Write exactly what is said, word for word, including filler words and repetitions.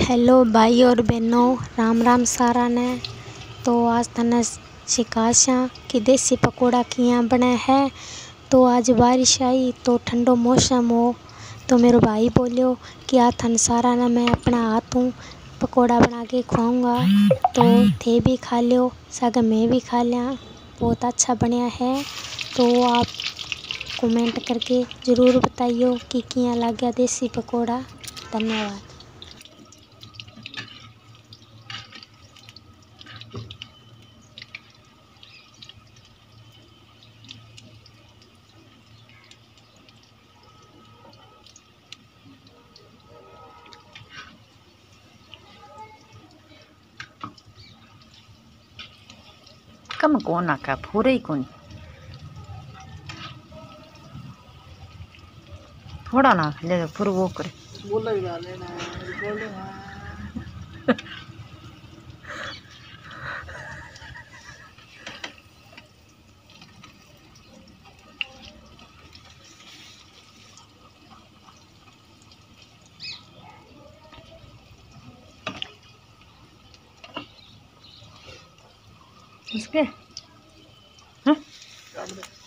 Hello भाई और बहनों, राम राम सारा ने। तो आज तने सिखाशा कि देसी पकौड़ा किया बने है। तो आज बारिश आई तो ठंडो मौसम हो तो मेरे भाई बोलियो कि आज थन सारा ने मैं अपना हाथों पकौड़ा बना के खुआऊँगा, तो थे भी खा लियो सागे मैं भी खा लिया। बहुत अच्छा बनया है। तो आप कमेंट करके ज़रूर बताइयो कि किया लग्या देसी पकौड़ा। धन्यवाद। कम कौन आका फूरे ही कौन थोड़ा ना ले फुर वो करे बोला ही डाले ना रिकॉर्डिंग है। उसके हाँ